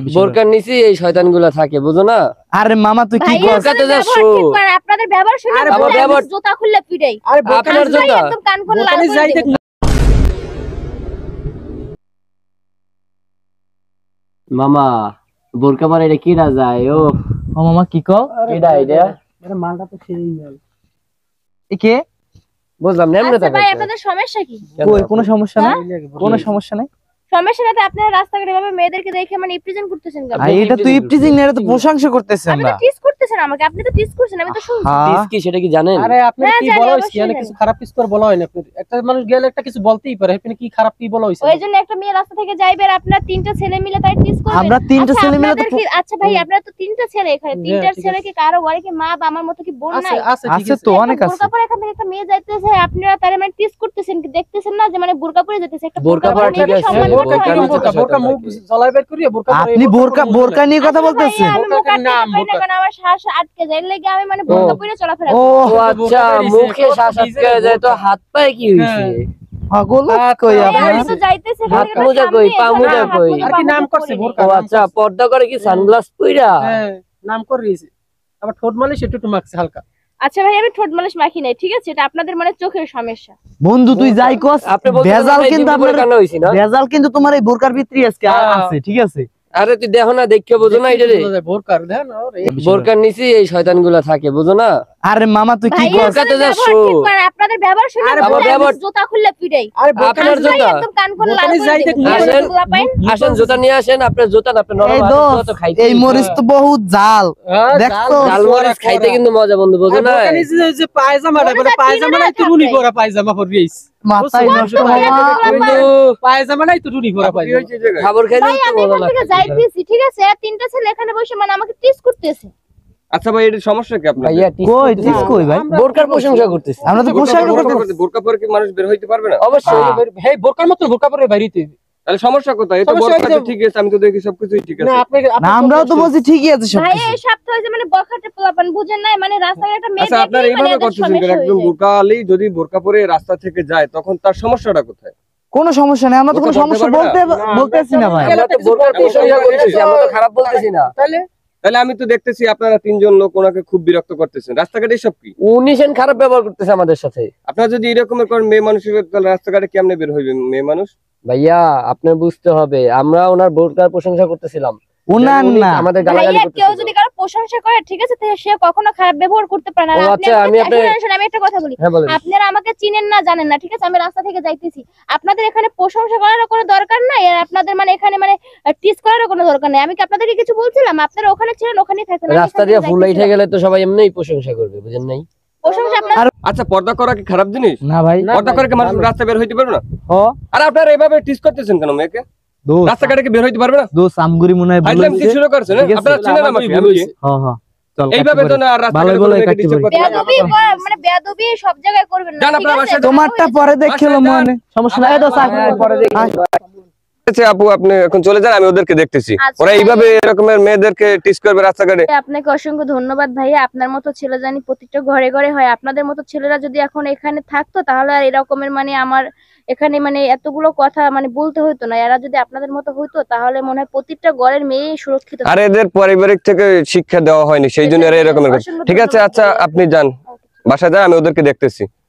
বোরকার নিচে এই শয়তানগুলো থাকে, বুঝো না? আরে মামা তুই কি বোরকাতে যাচ্ছ? আপনাদের ব্যবহার শুনে জুতা খুললে পিটাই। আরে বোরকার জুতা একদম কান কোন লাল করে দেব। মামা বোরকা পরে এটা কিরা যায়? ও মামা কি কও? কিডা এটা? আরে মালটা তো সেই মাল। একে বুঝলাম না এমনি আচ্ছা তো। ভাই আপনাদের সমস্যা কি? কই কোনো সমস্যা নাই, কোনো সমস্যা নাই। সমস্যা না তো আপনারা রাস্তাঘাটে এভাবে মেয়েদেরকে দেখে মানে রিপ্রেজেন্ট করতেছেন কেন? আর এটা তুই ইপটিজিং না, এটা তো প্রশংসা করতেছ আপনি আমরা। তো টিস করতেছেন আমাকে, আপনি তো টিস করছেন, আমি তো শুনছি। টিস কি সেটা কি জানেন? আরে আপনি হ্যাঁ, কি জানি, বলা হইছে? অবশ্যই মানে জানি। কিছু খারাপ কিছু তো বলা হয় না। একটা মানুষ গেলে একটা কিছু বলতেই পারে। আপনি কি খারাপ কি বলা হইছে? ওই জন্য একটা মেয়ে রাস্তা থেকে যাইবে আর আপনারা তিনটা ছেলে মিলে তাই টিস করবেন। আমরা তিনটা আচ্ছা, ছেলে মিলে তো আপনাদের কি- আচ্ছা ভাই আপনারা তো তিনটা ছেলে এখানে, তিনটার ঠিক ছেলে কি কারো ঘরে কি মা বা আমার মতো কি বোন আছে নাই? আছে ঠিক আছে আছে। তো অনেক আছে। বোরকা পরে এখান থেকে একটা মেয়ে যাইতেছে, আপনারা তারে মানে টিস করতেছেন, কি দেখতেছেন না যে মানে বোরকা পরে যাইতেছে? একটা বোরকা পরা ঠিক আছে, সম্মান বোরকা করতে হয় না? বোরকা বোরকা মুখ জলাই বের করিয়ে বোরকা পরে আপনি বোরকা নিয়ে কথা আচ্ছা বলতেছেন? ভাইয়া, আমি মুখ বোরকার আটকে নাম, পাই না, বোরকা। কারণ আমার শ্বাস আটকে যায়, এর লাগি আমি মানে বোরকা পরে চলাফেরা ও করি। ও আচ্ছা, মুখে শ্বাস আটকে যায় তো হাত পায়ে কি হইছে? পাগল হাত কই পা- ভাই, আমি আপনার? তো যাইতেছি হাত এখানে মোজা সামনে, কই, পা এখানে মোজা হাত কই? মোজা, আর পা কি নাম মোজা করছে করি বোরকা? ও আচ্ছা, পর্দা করে কি সানগ্লাস পইরা? হ্যাঁ নাম করিয়েছে। আবার ঠোঁট মালিশ একটু মাখছে হালকা। আচ্ছা ভাই আমি ঠোঁট মালিশ মাখি নাই, ঠিক আছে? এটা আপনাদের মানে চোখের সমস্যা। বন্ধু তুই যাই কস, আপনি বলতে ভেজাল কিন্তু আপনার, বোরকা হইছি না? ভেজাল কিন্তু তোমার এই বোরকার ভিতরে আজকে হ্যাঁ। আছে, ঠিক আছে? আরে তুই দেখো না, দেখে বুঝো না এটা রে? বোরকার দেন ওরে। বোরকার নিচে এই শয়তানগুলো থাকে, বুঝো না? আরে মামা তুই কি ভাই কস? বোরকাতে আপনাদের যাচ্ছ? ব্যবহার ঠিক করেন, আপনাদের ব্যবহার শুনে আরে আমার ব্যবহার- জুতা খুললে পিটাই। আরে আপনার বোরকার জুতা? একদম কান কোন লাল বোরকানি করে যাই দেব। দেখ, আসেন। জুতা পাইন? আসেন জুতা নিয়ে আসেন, আপনার জুতা না, আপনার নরম এই হাতের দোস্ত, জুতা তো খাইতে এই মরিচ তো বহুত জাল, দেখছো? জালমরিচ খাইতে কিন্তু মজা, বন্ধু বুঝো না? বোরকানি যে পায়জামাটা বলে পায়জামাটাই তো রুনি পরা পায়জামা পরিয়েছে। মাথায় নষ্ট মামা। কিন্তু পায়জামাটাই তো রুনি পরা পায়জামা। খাবার খাইতে ভাই তো আমি মজা এখান থেকে লাগছে। যাইতেছি, ঠিক আছে? আর তিনটা ছেলে এখানে বসে মানে আমাকে টিস করতেছে। আচ্ছা ভাই, এর সমস্যা কি আপনার? ভাইয়া টিস কই করতেছি টিস না। কই ভাই? বোরকার প্রশংসা করতেছি। আমরা তো পোশাক করতে বোরকা পরে কি মানুষ বের হইতে পারবে না? অবশ্যই। হেই বোরকার মত বোরকা পরে বাইরেতে। তাহলে সমস্যা কোথায়? এটা সমস্যা বোরকা এই যে- তো ঠিক আছে, আমি তো দেখি সবকিছুই ঠিক না আছে। আপনি না, আমরাও তো বলছি ঠিকই আছে সব ভাই কিছু। এই সপ্তাহ হইছে মানে বখাটে পোলাপান বুঝেন নাই, মানে রাস্তায় একটা মেয়ে আচ্ছা আপনারা দেখলেই মানে এইভাবে এদের করতেছেন সমস্যা কেন? হয়ে একদম যায়। বোরকা আলী যদি বোরকা পরে রাস্তা থেকে যায় তখন তার সমস্যাটা কোথায়? কোনো সমস্যা নেই, আমরা তো কোনো বোরকা সমস্যা পরতে বলতেছি না ভাই। আমরা তো বোরকার প্রশংসা করতেছি, আমরা তো খারাপ বলতেছি না। তাহলে আমি তো দেখতেছি আপনারা তিনজন লোক ওনাকে খুব বিরক্ত করতেছেন। রাস্তাঘাটে সব কি? উনি সেন খারাপ ব্যবহার করতেছে আমাদের সাথে। আপনারা যদি এরকমের করেন মেয়ে মানুষের, তাহলে রাস্তাঘাটে কেমনে বের হইবে মেয়ে মানুষ? ভাইয়া আপনার বুঝতে হবে, আমরা ওনার বোরকার প্রশংসা করতেছিলাম। উনার উনি না, আমাদের গালাগালি ভাইয়া কেউ করতেছিল। যদি কারো প্রশংসা করে, ঠিক আছে, তাহলে সে কখনো খারাপ ব্যবহার করতে পারে না। আর ও আপনি আচ্ছা, আমি আমাকে- আপনার- শুনুন, আমি একটা কথা বলি। হ্যাঁ বলেন। আপনারা আমাকে চিনেন না, জানেন না, ঠিক আছে? আমি রাস্তা থেকে যাইতেছি, আপনাদের এখানে প্রশংসা করার কোনো দরকার নাই, আর আপনাদের মানে এখানে মানে টিস করার কোনো দরকার নাই। আমি কি আপনাদেরকে কিছু বলছিলাম? আপনারা ওখানে ছিলেন, ওখানেই থাকতেন। আমি রাস্তা এখান দিয়ে থেকে ফুল উঠে যাইতেছিলাম। গেলে তো সবাই এমনিই প্রশংসা করবে, বুঝেন নাই? প্রশংসা আপনার আচ্ছা পর্দা করা কি খারাপ জিনিস? না ভাই। পর্দা করে কি মানুষ রাস্তা বের হইতে পারবে না? ও আর আপনারা এইভাবে টিস করতেছেন কেন মেয়েকে? দোস্ত, রাস্তাঘাটে কি বের হইতে পারবে না? দোস্ত আমগুরি মনে হয় ভুল ফাইজলাম কি হইছে। শুরু করছেন? ঠিক আছে, আপনারা চিনেন আমাকে? আমি কি? হ্যাঁ হ্যাঁ চল এইভাবে তো না, আর রাস্তাঘাটে ভালোই কোনো বলে মেয়েকে কাটতে disturb পারি। করতে পারবে না। বেয়াদবি করা- মানে বেয়াদবি সব জায়গায় করবেন না, যান ঠিক আপনার আছে? বাসায় তোমারটা পরে দেখছিলাম মনে সমস্যা নাই। এই দোস্ত পরে দেখি। আচ্ছা আপু, আপনি এখন চলে যান, আমি ওদেরকে দেখতেছি। আচ্ছা, ওরা এইভাবে এরকমের মেয়েদেরকে টিস করবে রাস্তাঘাটে। আপনাকে অসংখ্য ধন্যবাদ ভাইয়া। আপনার মতো ছেলে জানি প্রত্যেকটা ঘরে ঘরে হয়। আপনাদের মতো ছেলেরা যদি এখন এখানে থাকতো তাহলে আর এরকমের মানে আমার এখানে মানে এতগুলো কথা মানে বলতে হতো না। এরা যদি আপনাদের মতো হতো তাহলে মনে হয় প্রত্যেকটা ঘরের মেয়ে সুরক্ষিত আর এদের পারিবারিক থেকে শিক্ষা দেওয়া হয়নি, সেই জন্য এরা এরকমের করে। অসংখ্য ঠিক আছে, ধন্যবাদ আচ্ছা ভাইয়া। আপনি যান, বাসায় যান, আমি ওদেরকে দেখতেছি।